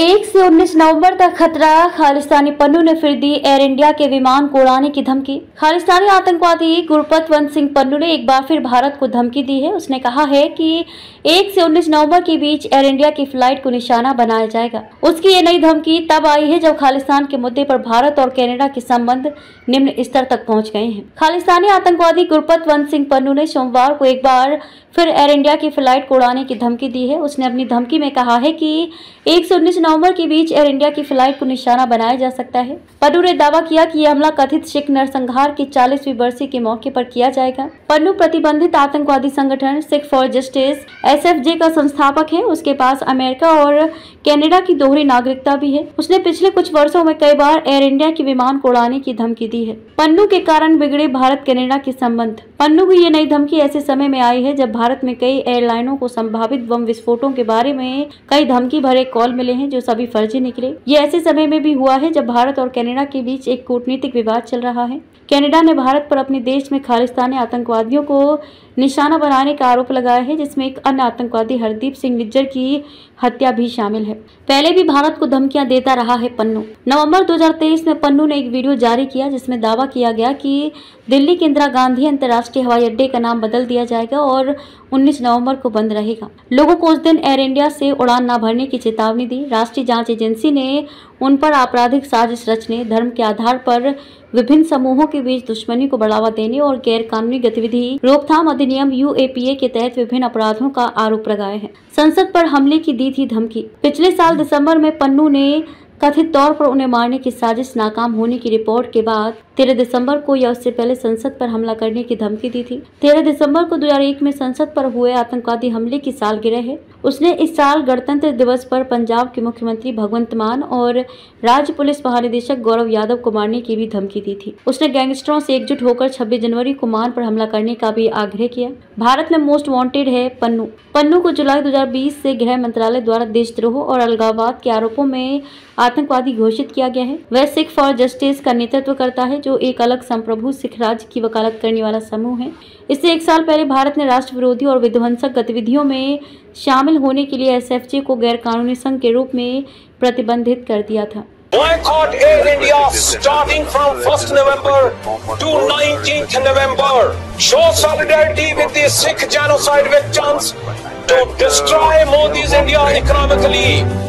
1 से 19 नवंबर तक खतरा। खालिस्तानी पन्नू ने फिर दी एयर इंडिया के विमान को उड़ाने की धमकी। खालिस्तानी आतंकवादी गुरपतवंत सिंह पन्नू ने एक बार फिर भारत को धमकी दी है। उसने कहा है कि 1 से 19 नवंबर के बीच एयर इंडिया की फ्लाइट को निशाना बनाया जाएगा। उसकी ये नई धमकी तब आई है जब खालिस्तान के मुद्दे पर भारत और कनाडा के संबंध निम्न स्तर तक पहुंच गए हैं। खालिस्तानी आतंकवादी गुरपतवंत सिंह पन्नू ने सोमवार को एक बार फिर एयर इंडिया की फ्लाइट को उड़ाने की धमकी दी है। उसने अपनी धमकी में कहा है कि 1 से 19 नवंबर के बीच एयर इंडिया की फ्लाइट को निशाना बनाया जा सकता है। पन्नू ने दावा किया कि यह हमला कथित सिख नरसंहार की 40वीं बरसी के मौके पर किया जाएगा। पन्नू प्रतिबंधित आतंकवादी संगठन सिख फॉर जस्टिस (SFJ) का संस्थापक है। उसके पास अमेरिका और कनाडा की दोहरी नागरिकता भी है। उसने पिछले कुछ वर्षों में कई बार एयर इंडिया के विमान को उड़ाने की धमकी दी है। पन्नू के कारण बिगड़े भारत कनाडा के संबंध। पन्नू की ये नई धमकी ऐसे समय में आई है जब भारत में कई एयरलाइनों को संभावित बम विस्फोटों के बारे में कई धमकी भरे कॉल मिले हैं जो सभी फर्जी निकले। ये ऐसे समय में भी हुआ है जब भारत और कनाडा के बीच एक कूटनीतिक विवाद चल रहा है। कनाडा ने भारत पर अपने देश में खालिस्तानी आतंकवादियों को निशाना बनाने का आरोप लगाया है, जिसमें एक अन्य आतंकवादी हरदीप सिंह निज्जर की हत्या भी शामिल है। पहले भी भारत को धमकियां देता रहा है पन्नू। नवंबर 2023 में पन्नू ने एक वीडियो जारी किया जिसमें दावा किया गया कि दिल्ली के इंदिरा गांधी अंतर्राष्ट्रीय हवाई अड्डे का नाम बदल दिया जाएगा और 19 नवंबर को बंद रहेगा। लोगों को उस दिन एयर इंडिया से उड़ान न भरने की चेतावनी दी। राष्ट्रीय जांच एजेंसी ने उन पर आपराधिक साजिश रचने, धर्म के आधार पर विभिन्न समूहों के बीच दुश्मनी को बढ़ावा देने और गैर कानूनी गतिविधि रोकथाम अधिनियम UAPA के तहत विभिन्न अपराधों का आरोप लगाया है। संसद पर हमले की दी थी धमकी। पिछले साल दिसंबर में पन्नू ने कथित तौर पर उन्हें मारने की साजिश नाकाम होने की रिपोर्ट के बाद 13 दिसंबर को या उससे पहले संसद पर हमला करने की धमकी दी थी। 13 दिसंबर को 2001 में संसद पर हुए आतंकवादी हमले की सालगिरह है। उसने इस साल गणतंत्र दिवस पर पंजाब के मुख्यमंत्री भगवंत मान और राज्य पुलिस महानिदेशक गौरव यादव को मारने की भी धमकी दी थी। उसने गैंगस्टरों से एकजुट होकर 26 जनवरी को मान पर हमला करने का भी आग्रह किया। भारत में मोस्ट वांटेड है पन्नू। पन्नू को जुलाई 2020 से गृह मंत्रालय द्वारा देशद्रोह और अलगाववाद के आरोपों में आतंकवादी घोषित किया गया है। वह सिख फॉर जस्टिस का नेतृत्व करता है जो एक अलग संप्रभु सिख राज्य की वकालत करने वाला समूह है। इससे एक साल पहले भारत ने राष्ट्र विरोधी और विध्वंसक गतिविधियों में शामिल होने के लिए SFJ को गैर कानूनी संघ के रूप में प्रतिबंधित कर दिया था। Boycott Air India starting from 1st November to 19th November. Show solidarity with the Sikh genocide victims to destroy Modi's India economically.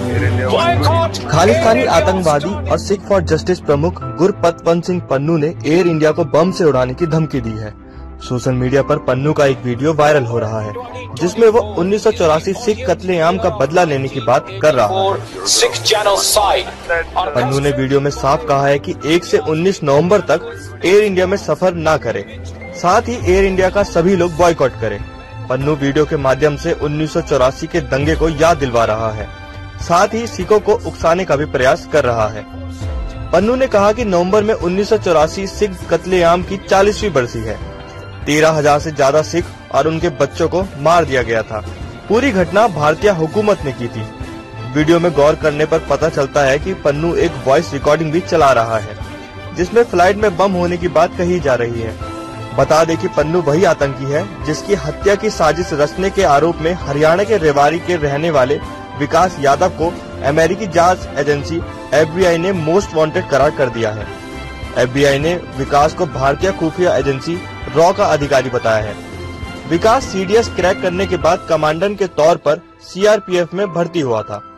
Boycott. Khalistani आतंकवादी और सिख फॉर जस्टिस प्रमुख गुरपतवंत सिंह पन्नू ने एयर इंडिया को बम से उड़ाने की धमकी दी है। सोशल मीडिया पर पन्नू का एक वीडियो वायरल हो रहा है जिसमें वो 1984 सिख कत्लेआम का बदला लेने की बात कर रहा है। पन्नू ने वीडियो में साफ कहा है कि 1 से 19 नवंबर तक एयर इंडिया में सफर न करे, साथ ही एयर इंडिया का सभी लोग बॉयकॉट करें। पन्नू वीडियो के माध्यम से 1984 के दंगे को याद दिलवा रहा है, साथ ही सिखों को उकसाने का भी प्रयास कर रहा है। पन्नू ने कहा कि नवंबर में 1984 सिख कत्लेआम की 40वीं बरसी है। 13,000 से ज्यादा सिख और उनके बच्चों को मार दिया गया था। पूरी घटना भारतीय हुकूमत ने की थी। वीडियो में गौर करने पर पता चलता है कि पन्नू एक वॉइस रिकॉर्डिंग भी चला रहा है जिसमें फ्लाइट में बम होने की बात कही जा रही है। बता दें कि पन्नू वही आतंकी है जिसकी हत्या की साजिश रचने के आरोप में हरियाणा के रेवाड़ी के रहने वाले विकास यादव को अमेरिकी जांच एजेंसी FBI ने मोस्ट वांटेड करार कर दिया है। FBI ने विकास को भारतीय खुफिया एजेंसी रॉ का अधिकारी बताया है। विकास CDS क्रैक करने के बाद कमांडेंट के तौर पर CRPF में भर्ती हुआ था।